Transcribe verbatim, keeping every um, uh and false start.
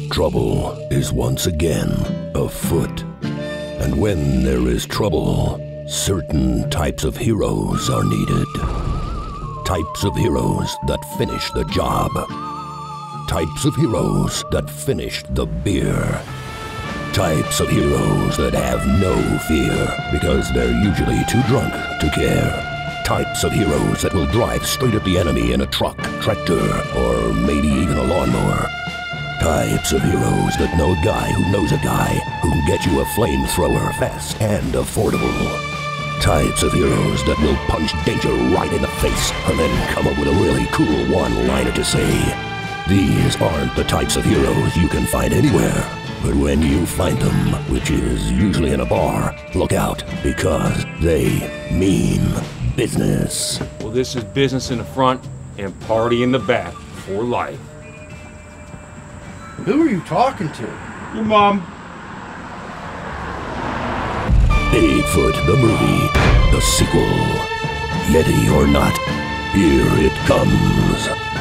Trouble is once again afoot. And when there is trouble, certain types of heroes are needed. Types of heroes that finish the job. Types of heroes that finish the beer. Types of heroes that have no fear because they're usually too drunk to care. Types of heroes that will drive straight at the enemy in a truck, tractor, or maybe even a lawnmower. Types of heroes that know a guy who knows a guy who can get you a flamethrower fast and affordable. Types of heroes that will punch danger right in the face and then come up with a really cool one-liner to say. These aren't the types of heroes you can find anywhere. But when you find them, which is usually in a bar, look out, because they mean business. Well, this is business in the front and party in the back for life. Who are you talking to? Your mom. Bigfoot the movie, the sequel. Yeti or not, here it comes.